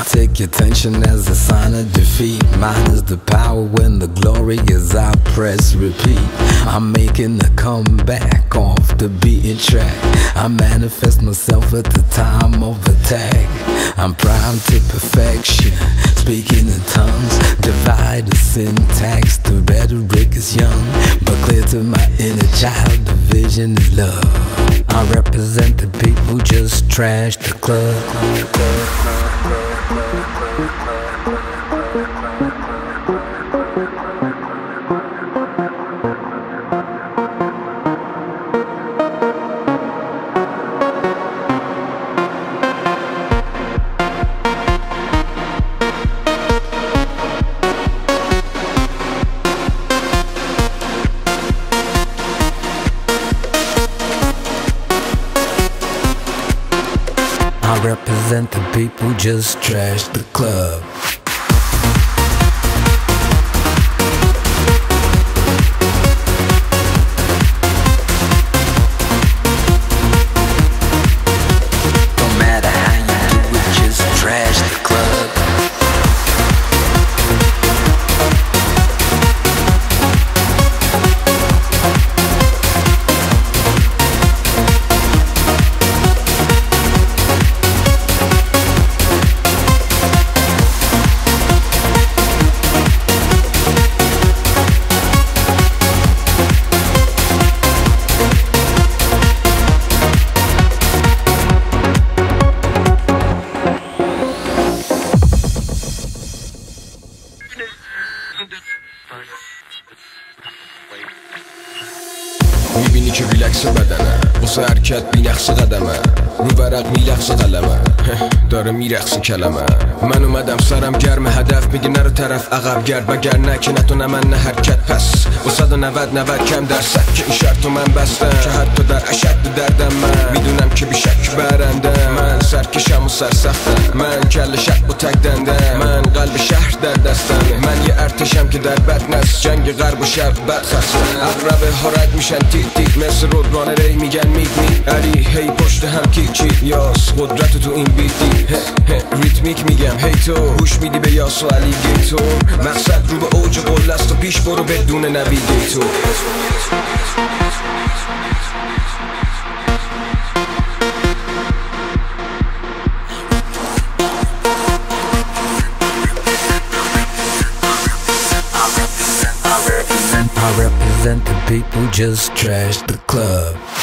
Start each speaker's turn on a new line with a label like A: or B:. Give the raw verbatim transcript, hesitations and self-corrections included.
A: take your tension as a sign of defeat. Mine is the power when the glory is I press repeat. I'm making a comeback off the beaten track. I manifest myself at the time of attack. I'm primed to perfection, speaking in tongues. Divide the syntax, the rhetoric is young, but clear to my inner child, the vision is love. I represent the people who just trash the club. I represent the people who just trash the club. No matter how you do it, just trash the club.
B: میبینی که ریلکس بدنه واسه حرکت بینقص قدمه رو ورق میلغز قلمه داره میرقص کلمه. من اومدم سرم گرم هدف میگه نرو طرف عقب گرد وگر نه که نتونه من نه حرکت پس با صد و نود نود کم درصد که این شرطو من بستم که حتی در اشد دردم من میدونم که بیشک برنده. من سرکشم و سرسختم، من کل شک و تک دنده، من قلب شهر در دستم، من یه ارتشم که در بدنست جنگ غرب و شرق بد خستم. اغربه ها رد میشن تیت تیت مثل رودبان ری میگن میگ میگ علی هی پشت هم کیک چیت یاس قدرت تو این بیتی ریتمیک میگم هی تو هوش میدی به یاس و علی گیتور. مقصد رو به اوج قله است و پیش برو بدون نویگیتور.
A: I represent the people who just trash the club.